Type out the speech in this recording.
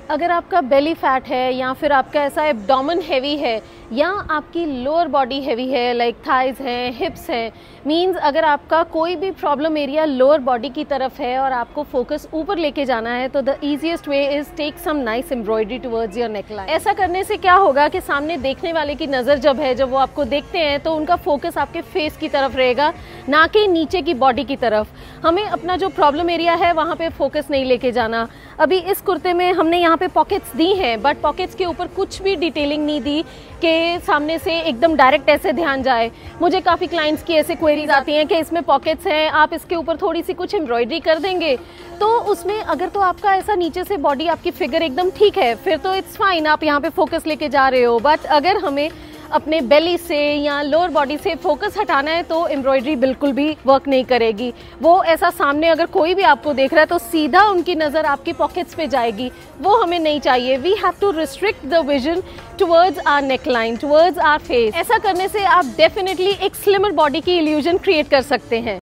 अगर आपका belly fat है या फिर आपका ऐसा एब्डोमेन हैवी है या आपकी लोअर बॉडी हैवी है, लाइक थाइज हैं, हिप्स हैं, मींस अगर आपका कोई भी प्रॉब्लम एरिया लोअर बॉडी की तरफ है और आपको फोकस ऊपर लेके जाना है, तो the easiest way is take some nice embroidery towards your neckline. ऐसा करने से क्या होगा कि सामने देखने वाले की नज़र जब वो आपको देखते हैं तो उनका फोकस आपके फेस की तरफ रहेगा, ना कि नीचे की बॉडी की तरफ। हमें अपना जो प्रॉब्लम एरिया है वहाँ पे फोकस नहीं लेके जाना। अभी इस कुर्ते में हमने यहाँ पे पॉकेट्स दी हैं, बट पॉकेट्स के ऊपर कुछ भी डिटेलिंग नहीं दी कि सामने से एकदम डायरेक्ट ऐसे ध्यान जाए। मुझे काफ़ी क्लाइंट्स की ऐसे क्वेरीज आती हैं कि इसमें पॉकेट्स हैं, आप इसके ऊपर थोड़ी सी कुछ एम्ब्रॉयडरी कर देंगे। तो उसमें अगर तो आपका ऐसा नीचे से बॉडी आपकी फिगर एकदम ठीक है, फिर तो इट्स फाइन, आप यहाँ पे फोकस लेके जा रहे हो। बट अगर हमें अपने बेली से या लोअर बॉडी से फोकस हटाना है तो एम्ब्रॉयडरी बिल्कुल भी वर्क नहीं करेगी। वो ऐसा सामने अगर कोई भी आपको देख रहा है तो सीधा उनकी नज़र आपकी पॉकेट्स पे जाएगी, वो हमें नहीं चाहिए। We have to restrict the vision towards our neckline, towards our face. ऐसा करने से आप डेफिनेटली एक स्लिमर बॉडी की इल्यूजन क्रिएट कर सकते हैं।